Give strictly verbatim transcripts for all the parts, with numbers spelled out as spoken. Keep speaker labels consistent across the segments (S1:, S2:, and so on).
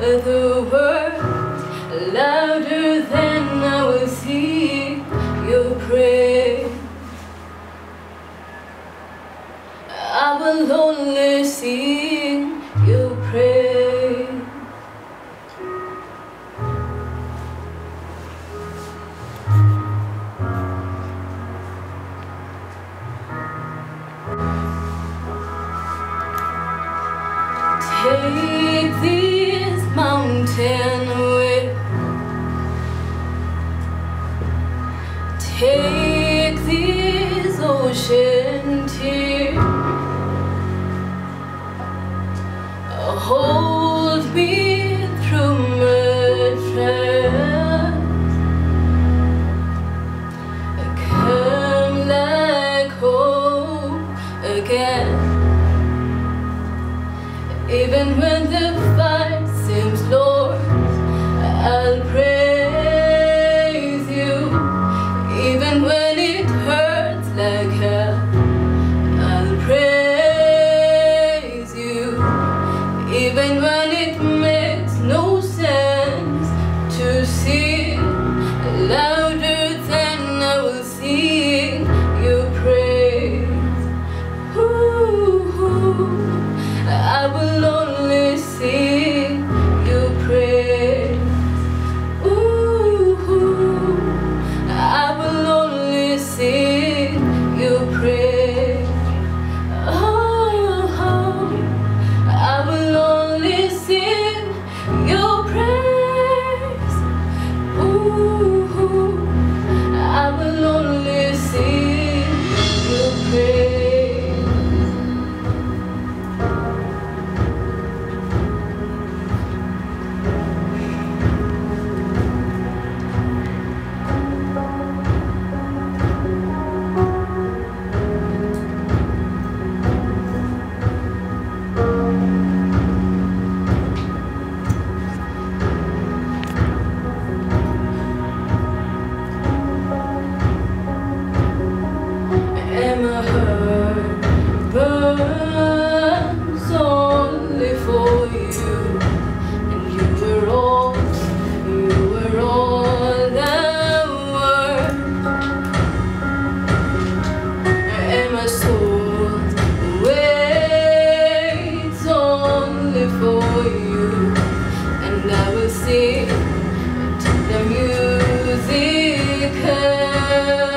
S1: the words louder than I will sing your praise. I will only sing your praise. Take this mountain away. Take this ocean tear. Hold me through my trials. Come like hope again. Even when the fight seems lost, I'll praise you. Even when it hurts like hell, I'll praise you. Even when it makes no sense to sing louder than I will sing your praise. Ooh, I will only sing your praise. Ooh, I will only sing your praise. Oh, I will only sing your praise. Ooh, I will only sing your praise. And my heart burns only for you, and you were all, you were all that worth. And my soul waits only for you, and I will sing till the music ends.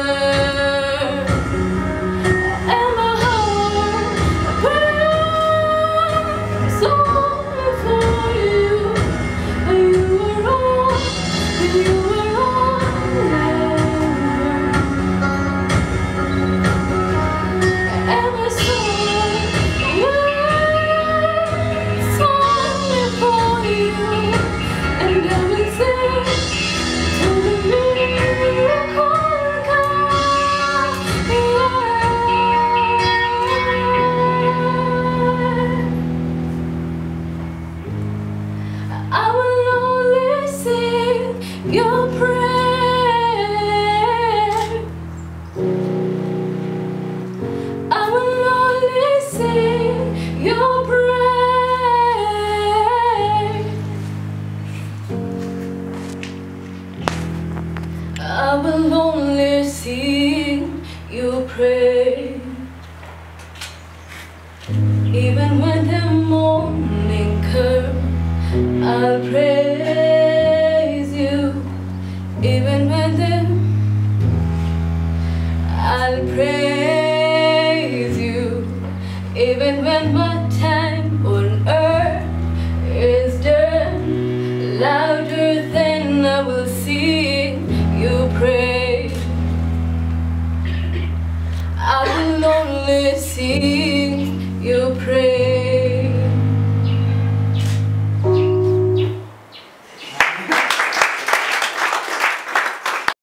S1: Your prayer, I will only sing your prayer. I will only sing your praise. Even when the morning comes, I'll praise you. Even when the I'll praise you. Even when my time on earth is done, louder than I will sing your praise. I will only sing your praise.